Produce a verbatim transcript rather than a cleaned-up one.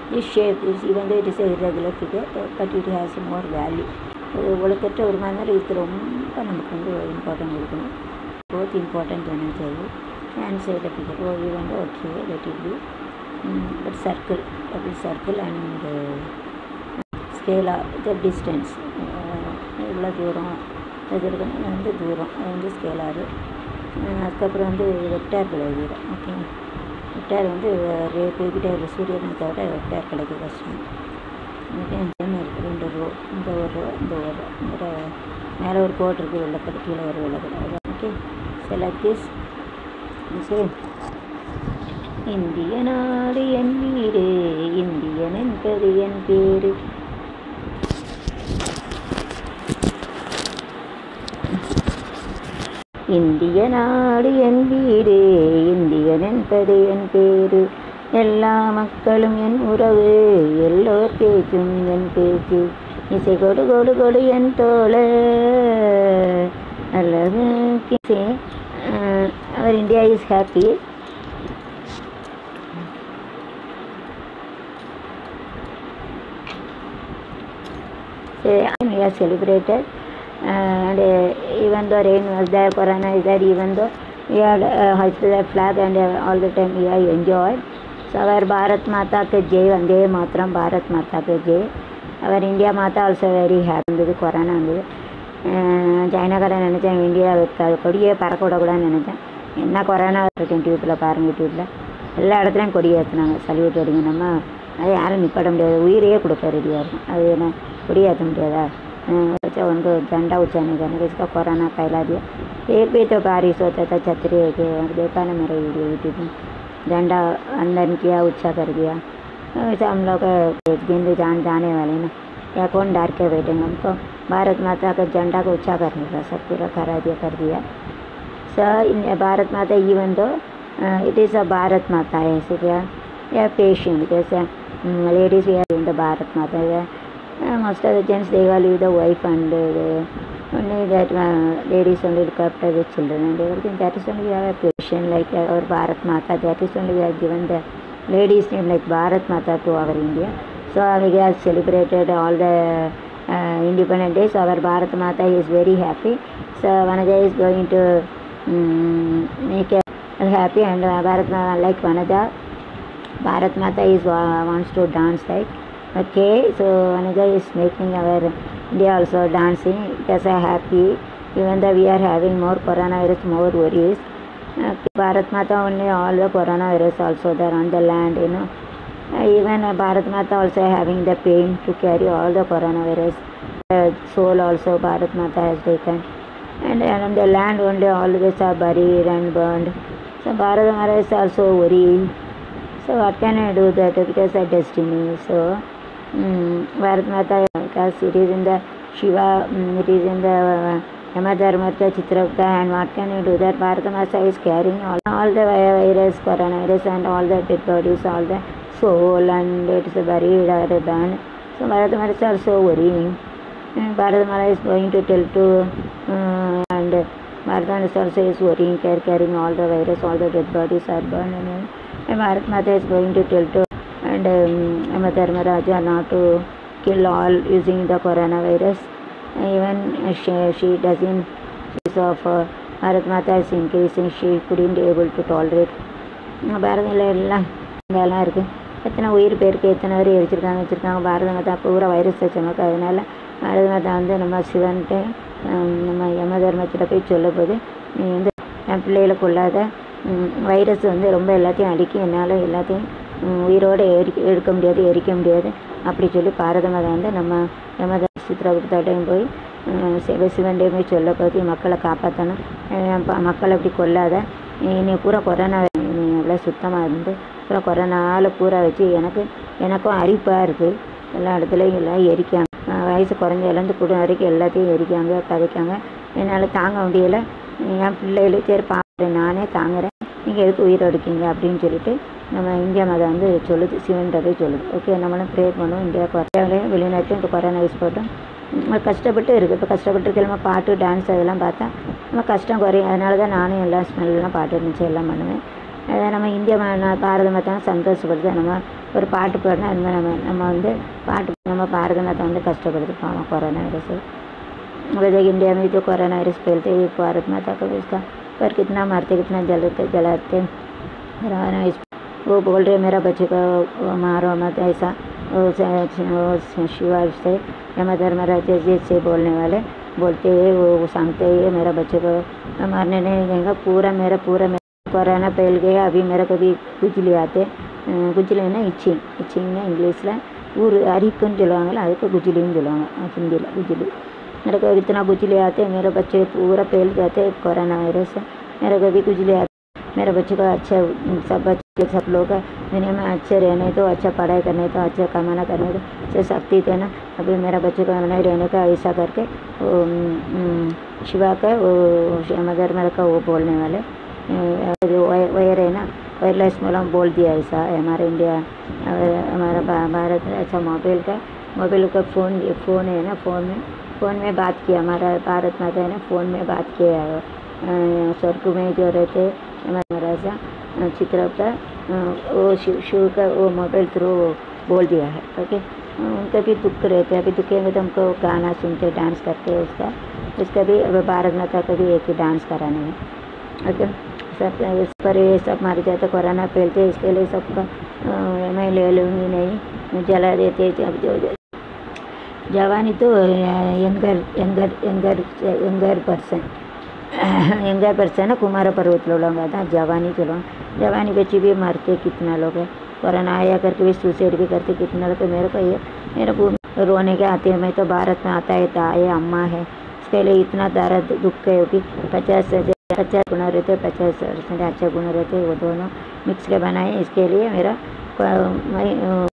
This shape is, even though it is a irregular figure, but it has more value. ஒழுக்கற்ற ஒரு மன்னர் இதுக்கு ரொம்ப நமக்கு வந்து இம்பார்ட்டன்ட் கொடுக்கணும். போத் இம்பார்ட்டன்ட் வேணும் चाहिए. And say the figure, oh, even though okay, let it be. Mm, but circle, that is circle and uh, scale the distance. இவ்வளோ தூரம் இது இருக்கணும், வந்து தூரம் அது வந்து ஸ்கேலாரு. அதுக்கப்புறம் வந்து வெக்டார் விளைவிடும். ஓகே, வெக்டார் வந்து ரே போய்கிட்டே இருக்குது. சூரியனை தவிர வெக்டார் கிடைக்க கஷ்டம். ஓகே, இருக்குது ரெண்டு ரோ, இந்த ஒரு ரோ, இந்த ஒரு ரோ, இந்த மேலே ஒரு கோட் இருக்குது, வெள்ளக்கடை கீழே ஒரு வெள்ளக்கடை. Okay, select this. சரி, இந்திய நாடு என் வீடு, இந்தியன் என்பது என் பேரு. இந்திய நாடு என் வீடு, இந்தியன் என்பது என் பேரு. எல்லா மக்களும் என் உறவு, எல்லோர் பேச்சும் என் பேச்சு. இசை கொடு கொடு கொடு என் தோழ அல்லது அவர் India is happy. We are celebrated, and uh, even though rain was there, corona is there, even though we had uh, hoisted the flag and uh, all the time we are enjoyed. So our Bharat Mata ke jai, Vande Mataram, Bharat Mata ke jai. Our India Mata also very happy with corona. China kada நினச்சேன், India கொடியே பறக்க விடக்கூடாதுன்னு நினச்சேன். என்ன corona இருக்கேன் டியூப்பில் பாருங்க, யூடியூப்பில் எல்லா இடத்துலையும் கொடி ஏற்றுனாங்க. சல்யூட் அடிங்க, நம்ம அது யாரும் நிப்பாட முடியாது, உயிரையே கொடுக்க ரெடியாக இருக்கும். அது என்ன கொடி ஏற்ற முடியாதா? बच्चा उनको झंडा उठाने का नहीं, इसका कोरोना फैला दिया. एक भी तो बारिश होता था, छतरी के देखा ना मेरा वीडियो यूट्यूब में, झंडा अंदर किया, ऊँचा कर दिया. वैसे हम लोग जिंदगी जान जाने वाले ना, या कौन डर के बैठेंगे? हमको भारत माता का झंडा को ऊँचा करने का सब पूरा करा दिया कर दिया. सो इन भारत माता even though it is a Bharat Mata है, ऐसे क्या या पेशेंट जैसे ladies we are in the Bharat Mata है. Uh, most of the gents they all leave the wife and uh, only that uh, ladies only look after the children and everything. That is only we have a patient like uh, our Bharat Mata. That is only we have given the ladies name like Bharat Mata to our India. So uh, we have celebrated all the uh, independent days. Our Bharat Mata is very happy. So Vanaja is going to um, make a happy and uh, Bharat Mata like Vanaja. Bharat Mata is uh, wants to dance like. Okay, so Vanaja is making our India also dancing because I happy, even though we are having more coronavirus, more worries. Uh, Bharat Mata only all the coronavirus also there on the land, you know. Uh, even uh, Bharat Mata also having the pain to carry all the coronavirus. Uh, soul also Bharat Mata has taken. And, and on the land only all this are buried and burned. So Bharat Mata is also worried. So what can I do that? Because of destiny. So Mm, Bharat Mata, because it is in the Shiva, mm, it is in the uh, Yamadharmata Chitrapta, and what can you do that? Bharat Mata is carrying all, all the virus, coronavirus, and all the dead bodies, all the soul, and it is buried or burned. So Bharat Mata is also worrying. And Bharat Mata is going to tell to, uh, and Bharat Mata also is worrying, carrying all the virus, all the dead bodies are burned, and, and Bharat Mata is going to tell to and um, Dharmaraja not to kill all using the coronavirus. Even she, she doesn't, because of uh, Bharat Mata is increasing, she couldn't be able to tolerate. பாரதியில் எல்லாம் இதெல்லாம் இருக்குது. எத்தனை உயிர் பேருக்கு எத்தனை பேர் எரிச்சிருக்காங்க வச்சுருக்காங்க. பாரத மாதா பூரா வைரஸ் வச்சவங்க. அதனால் பாரத மாதா வந்து நம்ம சிவன்ட்டு நம்ம யம தர்மத்தில் போய் சொல்ல போது, நீ வந்து என் பிள்ளைகளை கொள்ளாத, வைரஸ் வந்து ரொம்ப எல்லாத்தையும் அடிக்கி, என்னால் எல்லாத்தையும் உயிரோடு எரி எடுக்க முடியாது, எரிக்க முடியாது அப்படி சொல்லி பாரத மாதா வந்து நம்ம யம சித்திரகுப்தாட்டையும் போய் சிவ சிவன்டே போய் சொல்ல போது, மக்களை காப்பாற்றணும், மக்களை அப்படி கொள்ளாத, நீ பூரா கொரோனா நீ எவ்வளோ சுத்தமாக இருந்து பூரா கொரோனாவில் பூரா வச்சு எனக்கு எனக்கும் அரிப்பாக இருக்குது, எல்லா இடத்துலையும் எல்லாம் எரிக்காங்க, வயசு குறைஞ்ச இழந்து கூட வரைக்கும் எல்லாத்தையும் எரிக்காங்க கதைக்காங்க, என்னால் தாங்க முடியலை, என் பிள்ளைகளும் சரி பார்க்குறேன், நானே தாங்குறேன், நீங்கள் எதுக்கு உயிரை எடுக்கீங்க அப்படின்னு சொல்லிட்டு நம்ம இந்தியா மதம் வந்து சொல்லுது, சிவன்றதே சொல்லுது. ஓகே, நம்மளும் ப்ரே பண்ணுவோம். இந்தியா கொரோனாவிலையும் வெளிநாட்டிலும் இப்போ கொரோனா யூஸ் போட்டோம். நம்ம கஷ்டப்பட்டு இருக்குது. இப்போ கஷ்டப்பட்டு நம்ம பாட்டு டான்ஸ் அதெல்லாம் பார்த்தா நம்ம கஷ்டம் குறையும். அதனால தான் நானும் எல்லாம் ஸ்மெல்லாம் பாட்டு இருந்துச்சு எல்லாம் பண்ணுவேன். அதை நம்ம இந்தியா பாரத மாதம் சந்தோஷப்படுது. நம்ம ஒரு பாட்டு பாடினா நம்ம நம்ம வந்து பாட்டு நம்ம பாடுறதுனா தான் வந்து கஷ்டப்படுது पाँव कोरोना वायरस से। वैसे इंडिया में जो कोरोना वायरस फैलते ही भारत माता को इसका पर कितना मारते कितना जलते जलाते वो बोल रहे मेरा बच्चे को मारो मत ऐसा शिवा से यमा धर्मराज से बोलने वाले बोलते हैं वो सांगते हैं मेरा बच्चे को मारने नहीं देंगे पूरा मेरा पूरा मेरा कोरोना फैल गया। अभी मेरा कभी गुजली आते गुजली ना इचिंग इचिंग ना इंग्लिश ला ऊर अरिकन जलवांगला अरिको गुजली जलवांगा हिंदी ला गुजली मेरे को इतना गुजली आते मेरे बच्चे पूरा फैल जाते कोरोना वायरस मेरे को भी गुजली आते। मेरे बच्चे को अच्छा सब बच्चे सब लोग दुनिया में अच्छे रहने तो अच्छा पढ़ाई करने तो अच्छा कमाना करने तो अच्छे शक्ति थे ना। अभी मेरा बच्चे को नहीं रहने का ऐसा करके वो शिवा का वो मदर मेरे का वो बोलने वाले जो वायर है ना वायरलेस मूलम बोल दिया ऐसा हमारे इंडिया हमारा भारत अच्छा मोबाइल का मोबाइल का फ़ोन फ़ोन है ना फ़ोन में फ़ोन में बात किया हमारा भारत माता है ना फ़ोन में बात किया स्वर्ग में जो रहते हमारा राजा चित्र का वो शिव शिव का वो मोबाइल थ्रू बोल दिया है। ओके उनका भी दुख रहते हैं अभी दुखेंगे तो हमको गाना सुनते डांस करते हैं उसका उसका भी अब भारत माता का भी एक ही डांस कराने में। ओके सब इस पर ये सब मारे जाते कोरोना फैलते इसके लिए सबका मैं ले लूँगी नहीं जला देते जब जो जवानी तो younger younger younger younger person younger person है कुमार पर्वत लोग था जवानी चलो जवानी बच्चे भी मरते कितना लोग है कोरोना आया करके भी सुसाइड भी करते कितना लोग। मेरे को ये मेरे को रोने के आते हैं मैं तो भारत में आता है ताए अम्मा है इसके लिए इतना दर्द दुख है कि पचास पचास गुना रहते पचास परसेंट अच्छे गुण रहते वो दोनों मिक्स के बनाए इसके लिए मेरा मैं